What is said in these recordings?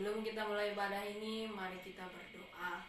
Sebelum kita mulai ibadah ini, mari kita berdoa.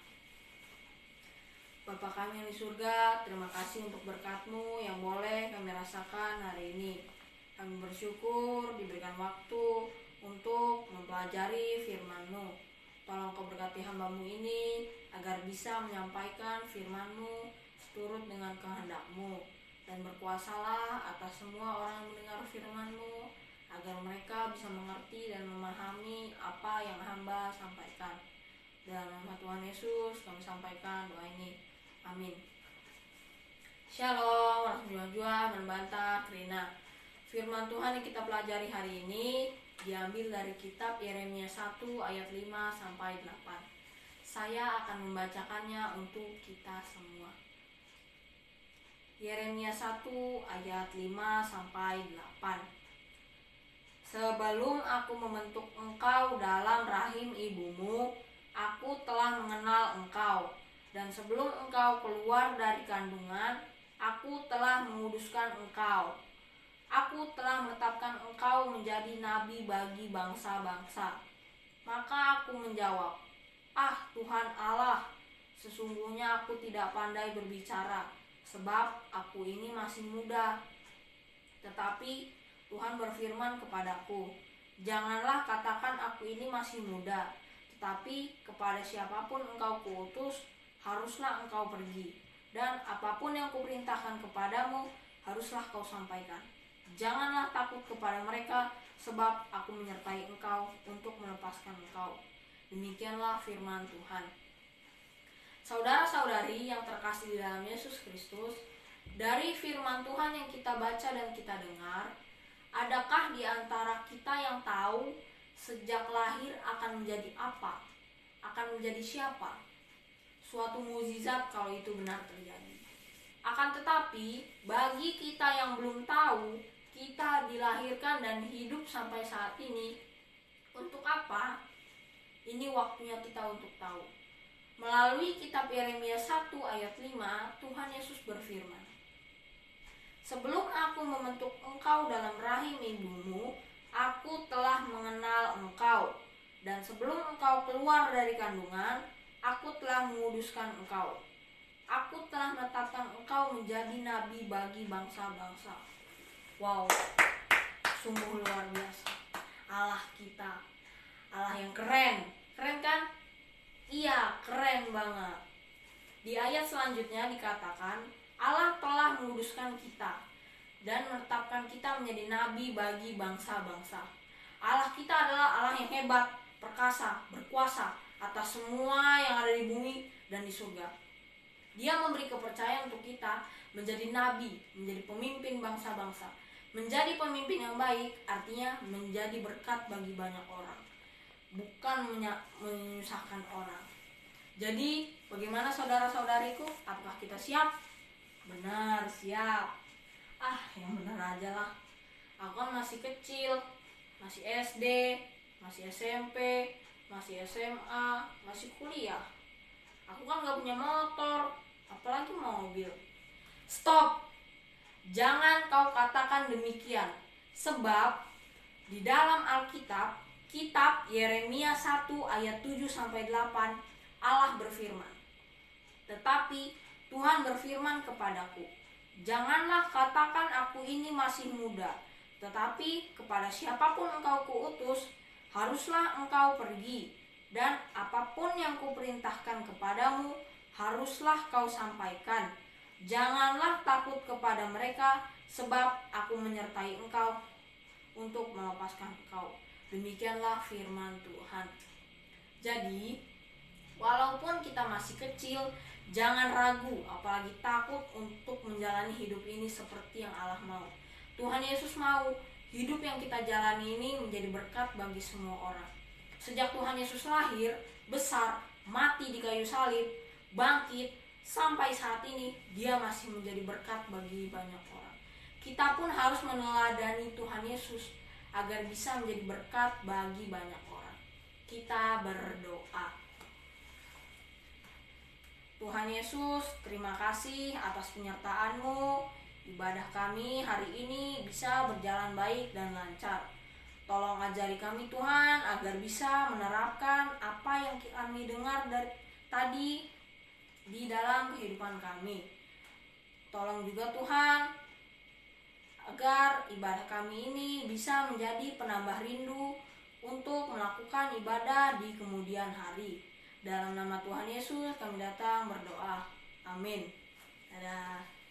Bapa kami yang di surga, terima kasih untuk berkat-Mu yang boleh kami rasakan hari ini. Kami bersyukur diberikan waktu untuk mempelajari firman-Mu. Tolong Kau berkati hamba-Mu ini agar bisa menyampaikan firman-Mu seturut dengan kehendak-Mu. Dan berkuasalah atas semua orang yang mendengar firman-Mu agar mereka bisa mengerti dan memahami apa yang hamba sampaikan. Dalam nama Tuhan Yesus kami sampaikan doa ini. Amin. Shalom, warahmatullahi membantah Krina. Firman Tuhan yang kita pelajari hari ini diambil dari kitab Yeremia 1 ayat 5 sampai 8. Saya akan membacakannya untuk kita semua. Yeremia 1 ayat 5 sampai 8. Sebelum aku membentuk engkau dalam rahim ibumu, aku telah mengenal engkau. Dan sebelum engkau keluar dari kandungan, aku telah menguduskan engkau. Aku telah menetapkan engkau menjadi nabi bagi bangsa-bangsa. Maka aku menjawab, "Ah Tuhan Allah, sesungguhnya aku tidak pandai berbicara, sebab aku ini masih muda." Tetapi Tuhan berfirman kepadaku, "Janganlah katakan aku ini masih muda, tetapi kepada siapapun engkau kuutus, haruslah engkau pergi, dan apapun yang kuperintahkan kepadamu, haruslah kau sampaikan. Janganlah takut kepada mereka, sebab aku menyertai engkau untuk melepaskan engkau." Demikianlah firman Tuhan. Saudara-saudari yang terkasih di dalam Yesus Kristus, dari firman Tuhan yang kita baca dan kita dengar, adakah di antara kita yang tahu sejak lahir akan menjadi apa? Akan menjadi siapa? Suatu mukjizat kalau itu benar terjadi. Akan tetapi, bagi kita yang belum tahu, kita dilahirkan dan hidup sampai saat ini, untuk apa? Ini waktunya kita untuk tahu. Melalui kitab Yeremia 1 ayat 5, Tuhan Yesus berfirman, "Sebelum aku membentuk engkau dalam rahim ibumu, aku telah mengenal engkau. Dan sebelum engkau keluar dari kandungan, aku telah menguduskan engkau. Aku telah menetapkan engkau menjadi nabi bagi bangsa-bangsa." Wow, sungguh luar biasa. Allah kita, Allah yang keren. Keren kan? Iya, keren banget. Di ayat selanjutnya dikatakan, Allah telah menguduskan kita dan menetapkan kita menjadi nabi bagi bangsa-bangsa. Allah kita adalah Allah yang hebat, perkasa, berkuasa atas semua yang ada di bumi dan di surga. Dia memberi kepercayaan untuk kita menjadi nabi, menjadi pemimpin bangsa-bangsa. Menjadi pemimpin yang baik artinya menjadi berkat bagi banyak orang, bukan menyusahkan orang. Jadi bagaimana saudara-saudariku? Apakah kita siap? Benar, siap. Yang benar aja lah. Aku kan masih kecil, masih SD, masih SMP, masih SMA, masih kuliah. Aku kan gak punya motor, apalagi mobil. Stop! Jangan kau katakan demikian. Sebab di dalam Alkitab, kitab Yeremia 1 ayat 7 sampai 8, Allah berfirman, "Tetapi Tuhan berfirman kepadaku, janganlah katakan aku ini masih muda, tetapi kepada siapapun engkau kuutus, haruslah engkau pergi, dan apapun yang kuperintahkan kepadamu, haruslah kau sampaikan. Janganlah takut kepada mereka, sebab aku menyertai engkau untuk melepaskan engkau." Demikianlah firman Tuhan. Jadi, walaupun kita masih kecil, jangan ragu, apalagi takut untuk menjalani hidup ini seperti yang Allah mau. Tuhan Yesus mau hidup yang kita jalani ini menjadi berkat bagi semua orang. Sejak Tuhan Yesus lahir, besar, mati di kayu salib, bangkit, sampai saat ini dia masih menjadi berkat bagi banyak orang. Kita pun harus meneladani Tuhan Yesus agar bisa menjadi berkat bagi banyak orang. Kita berdoa. Tuhan Yesus, terima kasih atas penyertaan-Mu. Ibadah kami hari ini bisa berjalan baik dan lancar. Tolong mengajari kami Tuhan agar bisa menerapkan apa yang kami dengar dari tadi di dalam kehidupan kami. Tolong juga Tuhan agar ibadah kami ini bisa menjadi penambah rindu untuk melakukan ibadah di kemudian hari. Dalam nama Tuhan Yesus kami datang berdoa. Amin. Dadah.